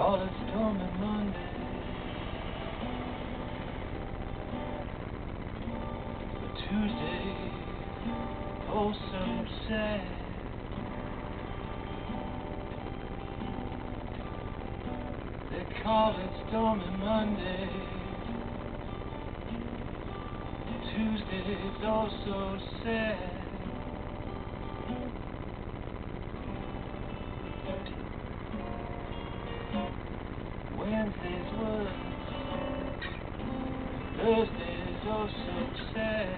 Call it Stormy Monday. But Tuesday, oh so sad. They call it Stormy Monday. Tuesday's oh so sad. Wednesday's worse, Thursday's oh so sad.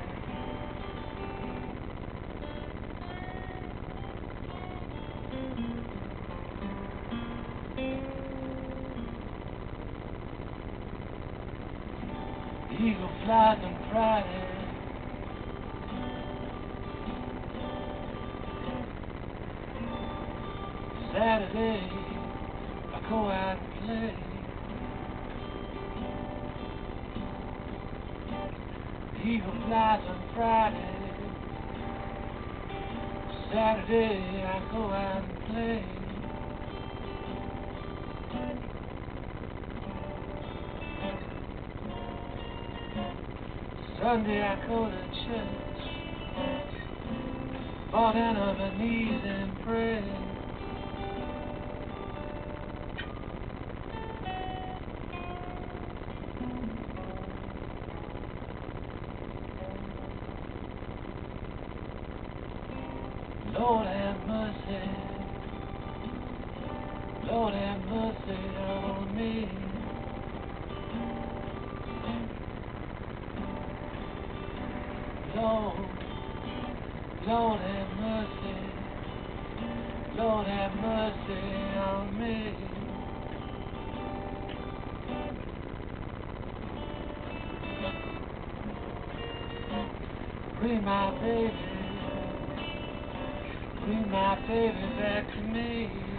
The eagle flies on Friday. Saturday, I go out and play. The eagle flies on Friday. Saturday, I go out and play. Sunday, I go to church. Fall down on my knees and pray. Lord have mercy, Lord have mercy on me. Lord, Lord have mercy, Lord have mercy on me. Bring my baby, bring my baby back to me.